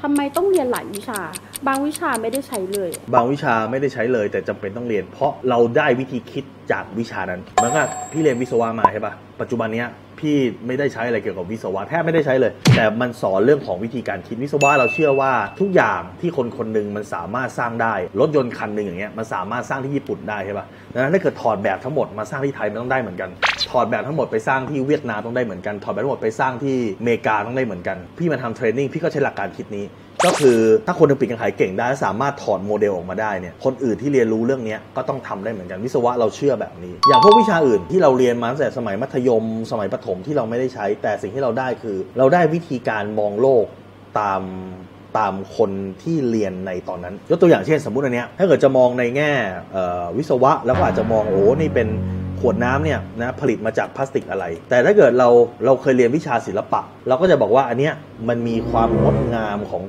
ทำไมต้องเรียนหลายวิชาบางวิชาไม่ได้ใช้เลยบางวิชาไม่ได้ใช้เลยแต่จำเป็นต้องเรียนเพราะเราได้วิธีคิดจากวิชานั้นเหมือนกับพี่เรียนวิศวะมาใช่ปะปัจจุบันนี้พี่ไม่ได้ใช้อะไรเกี่ยวกับวิศวะแทบไม่ได้ใช้เลยแต่มันสอนเรื่องของวิธีการคิดวิศวะเราเชื่อว่าทุกอย่างที่คนหนึ่งมันสามารถสร้างได้รถยนต์คันหนึ่งอย่างเงี้ยมันสามารถสร้างที่ญี่ปุ่นได้ใช่ปะดังนั้นถ้าเกิดถอดแบบทั้งหมดมาสร้างที่ไทยมันต้องได้เหมือนกันถอดแบบทั้งหมดไปสร้างที่เวียดนามต้องได้เหมือนกันถอดแบบทั้งหมดไปสร้างที่อเมริกาต้องได้เหมือนกันพี่มาทำเทรนนิ่งพี่ก็ใช้หลักการคิดนี้ก็คือถ้าคนผลิตการขายเก่งได้สามารถถอดโมเดลออกมาได้เนี่ยคนอื่นที่เรียนรู้เรื่องนี้ก็ต้องทำได้เหมือนกันวิศวะเราเชื่อแบบนี้อย่างพวกวิชาอื่นที่เราเรียนมาตั้งแต่สมัยมัธยมสมัยประถมที่เราไม่ได้ใช้แต่สิ่งที่เราได้คือเราได้วิธีการมองโลกตามคนที่เรียนในตอนนั้นยกตัวอย่างเช่นสมมุติอันเนี้ยถ้าเกิดจะมองในแง่วิศวะแล้วก็อาจจะมองโอ้นี่เป็นขวดน้ำเนี่ยนะผลิตมาจากพลาสติกอะไรแต่ถ้าเกิดเราเคยเรียนวิชาศิลปะเราก็จะบอกว่าอันเนี้ยมันมีความงดงามของ